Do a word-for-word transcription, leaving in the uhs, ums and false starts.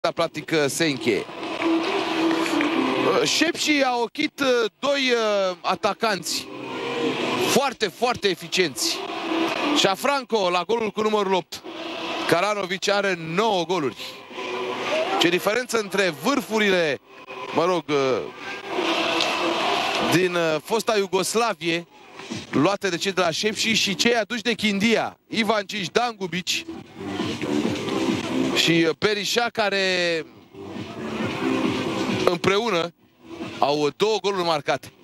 practic se încheie. Șepși a ochit doi atacanți foarte, foarte eficienți. Șafranco la golul cu numărul opt. Karanovic are nouă goluri. Ce diferență între vârfurile, mă rog, din fosta Iugoslavie, luate de cei de la Șepși, și cei aduși de Chindia, Ivancic, Dangubic și Perișa, care împreună au două goluri marcate.